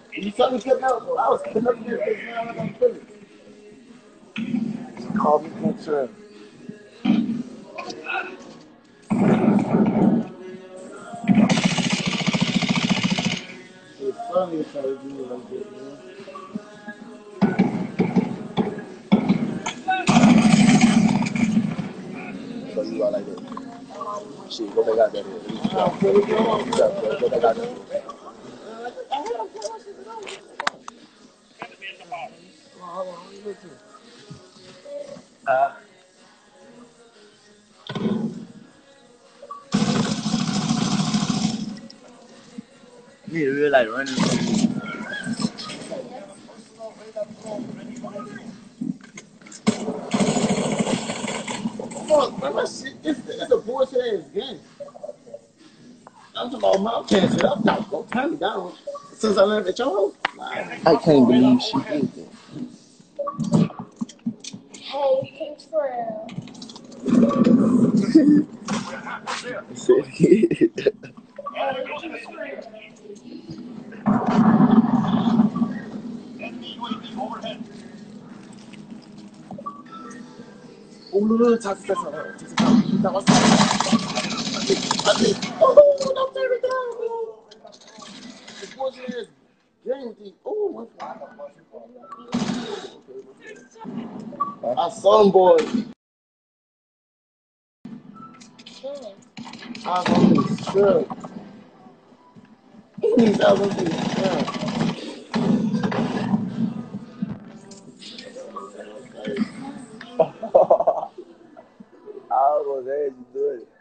You saw me getting up. I was putting up this now like I'm feeling. Call me next time. It's funny if I do it like this, man. So you are like that. Shit, go back out there. Go back out there. Need to realize running. Fuck, man, that shit, it's a bullshit ass game. I'm talking about my cancer. I'm not gonna turn me down. Since I left at your house, I can't believe she did that. Hey, thanks for 오늘은 자습했어. 나왔어. 안돼. don't turn it down. The bullshit is game deep. Oh, I saw them boys. I was on this shook. I was on this shook. I was gonna say you do it.